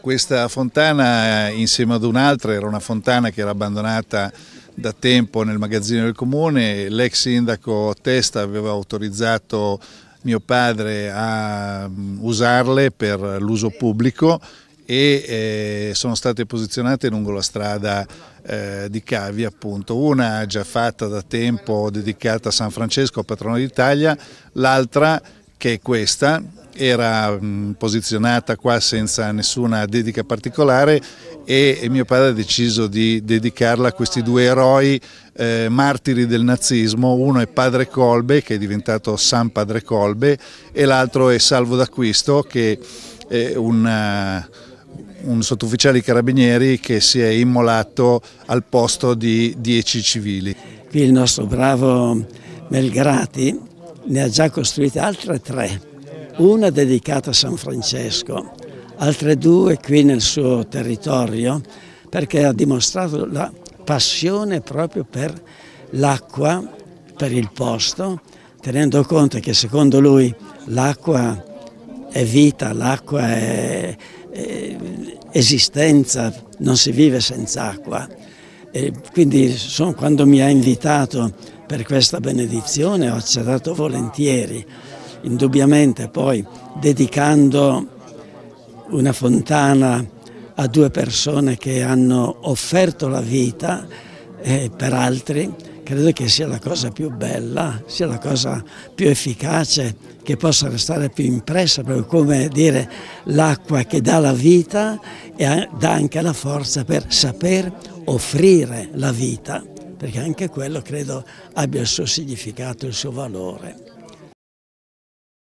Questa fontana, insieme ad un'altra, era una fontana che era abbandonata da tempo nel magazzino del comune. L'ex sindaco Testa aveva autorizzato mio padre a usarle per l'uso pubblico e sono state posizionate lungo la strada di Cavia, appunto. Una già fatta da tempo, dedicata a San Francesco, patrono d'Italia, l'altra, che è questa, era posizionata qua senza nessuna dedica particolare e mio padre ha deciso di dedicarla a questi due eroi martiri del nazismo. Uno è Padre Colbe, che è diventato San Padre Colbe, e l'altro è Salvo d'Acquisto, che è un sottufficiale di carabinieri che si è immolato al posto di 10 civili. Qui il nostro bravo Melgrati ne ha già costruite altre 3. Una dedicata a San Francesco, altre 2 qui nel suo territorio, perché ha dimostrato la passione proprio per l'acqua, per il posto, tenendo conto che secondo lui l'acqua è vita, l'acqua è esistenza, non si vive senza acqua. E quindi quando mi ha invitato per questa benedizione ho accettato volentieri. Indubbiamente poi dedicando una fontana a 2 persone che hanno offerto la vita per altri, credo che sia la cosa più bella, sia la cosa più efficace, che possa restare più impressa, proprio come dire l'acqua che dà la vita e dà anche la forza per saper offrire la vita, perché anche quello credo abbia il suo significato, il suo valore.